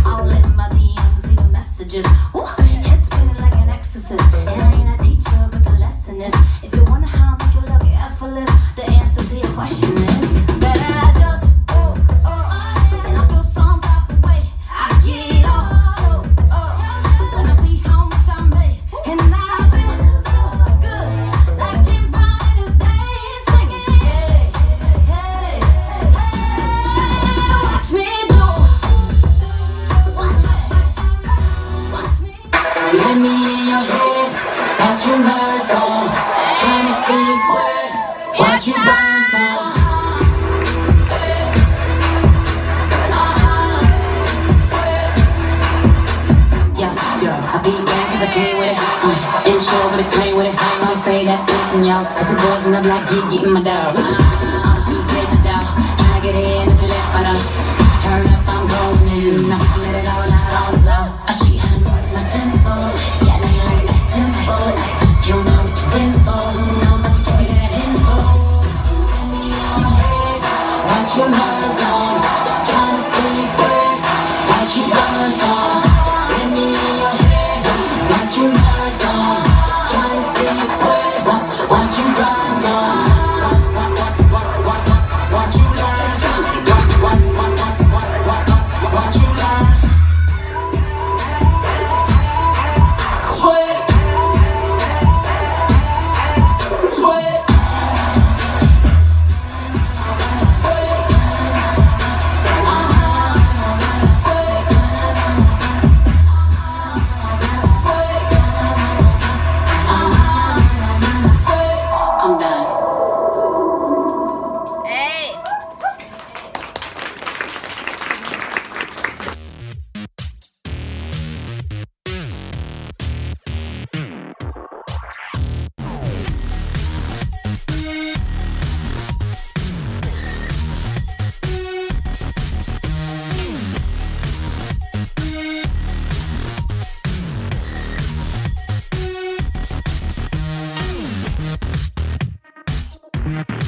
All in my DMs, leaving messages. Ooh, head spinning like an exorcist. And I ain't a teacher, but the lesson is, if you wonder how I make it look effortless, the answer to your question is that I just and I feel some type of way. I get when I see how much I made, and I feel so good, like James Brown in his day, singing, hey, hey, hey, watch me do, watch me. Let me in your head, watch you learn some. Trying to see you sweat, watch you burn some. I be back cause I came with it. Ain't sure but it came with it. Some say that's different, y'all. Cause the boys in the block getting my dog. I'm too digit out, tryna get in until it fight up. Turn up, I'm going in. I can let it all out on the floor. I show you how to move to my tempo. Yeah, I know you like this tempo. You know what you've been for. Now I'm about to give you that info. Let me in your head, watch you learn some. Tryna see you sweat, watch you burn some. Let me in your head, watch you learn some. Tryna see you sweat, watch you burn some. Watch you learn some. Watch you learn. Sweat. Sweat. I'm done. Hey. Yeah.